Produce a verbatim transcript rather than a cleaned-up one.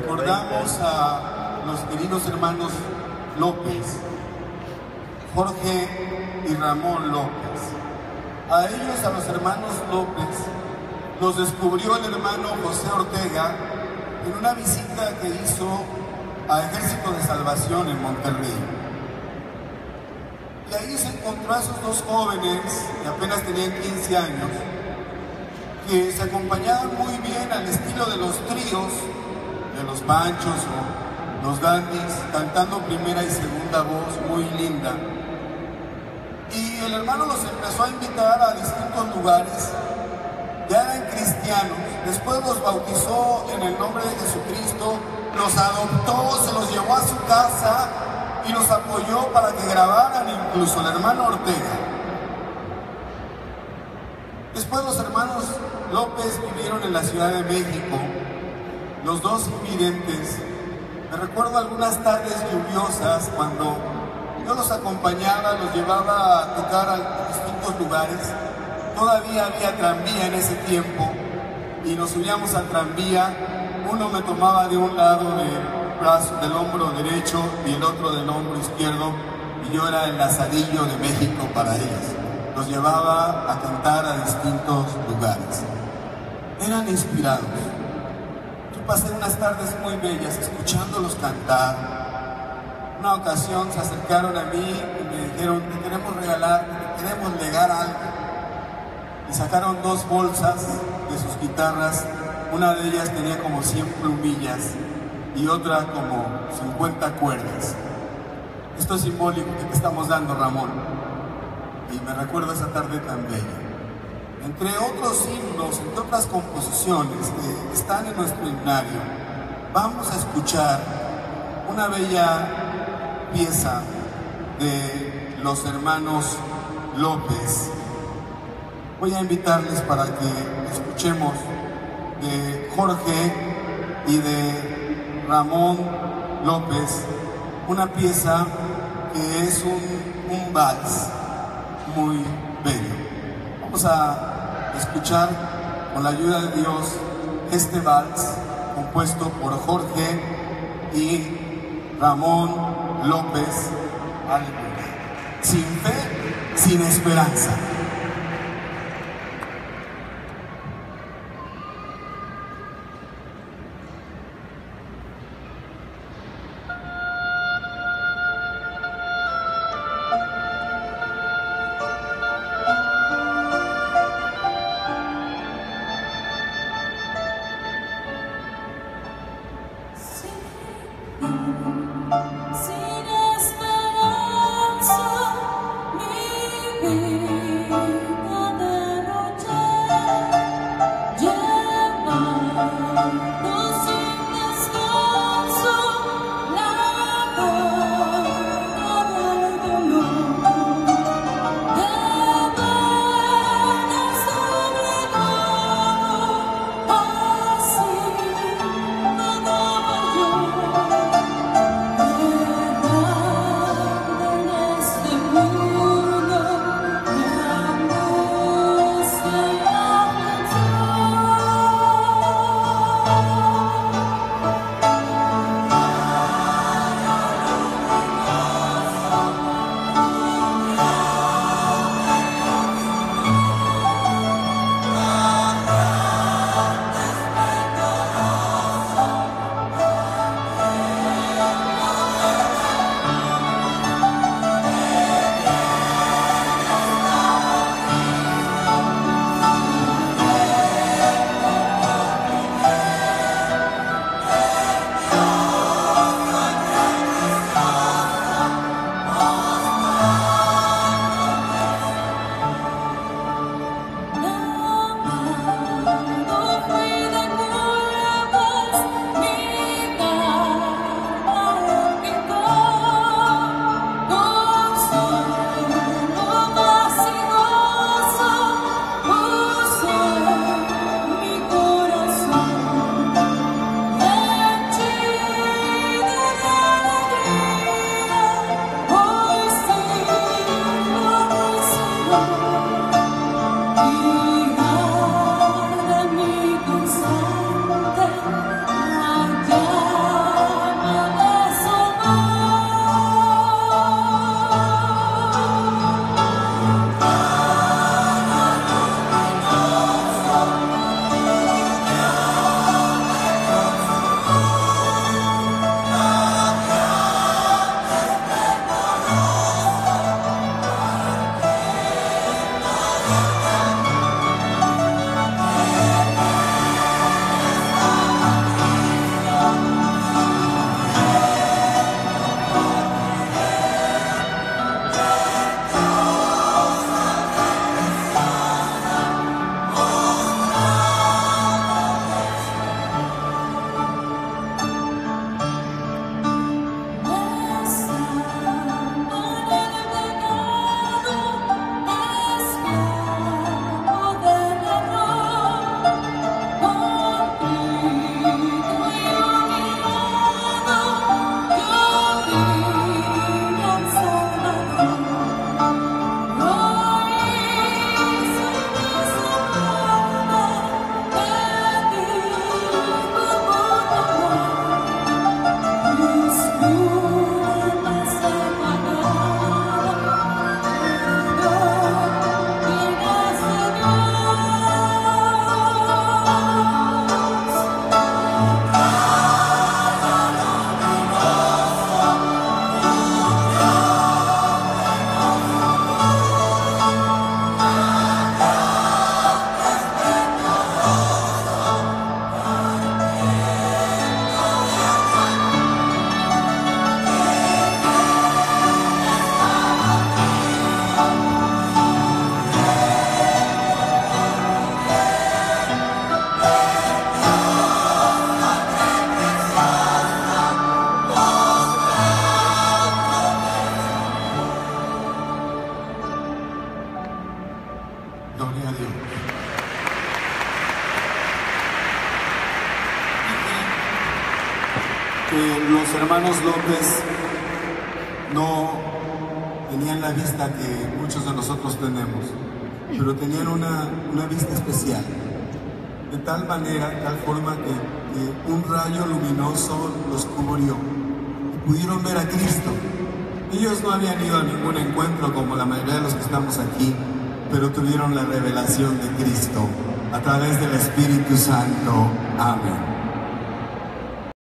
recordamos a los queridos hermanos López, Jorge y Ramón López. A ellos, a los hermanos López, los descubrió el hermano José Ortega en una visita que hizo a Ejército de Salvación en Monterrey. Y ahí se encontró a esos dos jóvenes, que apenas tenían quince años, que se acompañaban muy bien al estilo de los tríos, de los Panchos o los Dandys, cantando primera y segunda voz muy linda. Y el hermano los empezó a invitar a distintos lugares. Ya eran cristianos, después los bautizó en el nombre de Jesucristo, los adoptó, se los llevó a su casa y los apoyó para que grabaran, incluso el hermano Ortega. Después los hermanos López vivieron en la Ciudad de México, los dos invidentes. Me recuerdo algunas tardes lluviosas cuando yo los acompañaba, los llevaba a tocar a distintos lugares. Todavía había tranvía en ese tiempo y nos subíamos al tranvía. Uno me tomaba de un lado del brazo, del hombro derecho y el otro del hombro izquierdo, y yo era el lazadillo de México para ellos. Los llevaba a cantar a distintos lugares. Eran inspirados. Yo pasé unas tardes muy bellas escuchándolos cantar. Una ocasión se acercaron a mí y me dijeron: te queremos regalar, te queremos legar algo. Y sacaron dos bolsas de sus guitarras. Una de ellas tenía como cien plumillas y otra como cincuenta cuerdas. Esto es simbólico que te estamos dando, Ramón. Y me recuerdo esa tarde tan bella. Entre otros himnos, entre otras composiciones que están en nuestro himnario, vamos a escuchar una bella pieza de los hermanos López. Voy a invitarles para que escuchemos de Jorge y de Ramón López una pieza que es un, un vals muy bello. Vamos a escuchar con la ayuda de Dios este vals compuesto por Jorge y Ramón López. Aleluya. Sin fe, sin esperanza. Sin esperanza, mi vida. que los hermanos López no tenían la vista que muchos de nosotros tenemos, pero tenían una, una vista especial, de tal manera, de tal forma que, que un rayo luminoso los cubrió y pudieron ver a Cristo. Ellos no habían ido a ningún encuentro como la mayoría de los que estamos aquí, pero tuvieron la revelación de Cristo a través del Espíritu Santo. Amén.